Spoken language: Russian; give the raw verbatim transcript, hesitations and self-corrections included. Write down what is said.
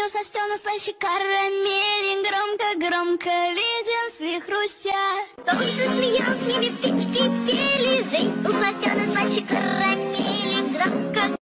сластена слаще карамели, громко-громко леденцы хрустят. Солнце смеялось, в небе птички пели, жизнь у сластена слаще карамели.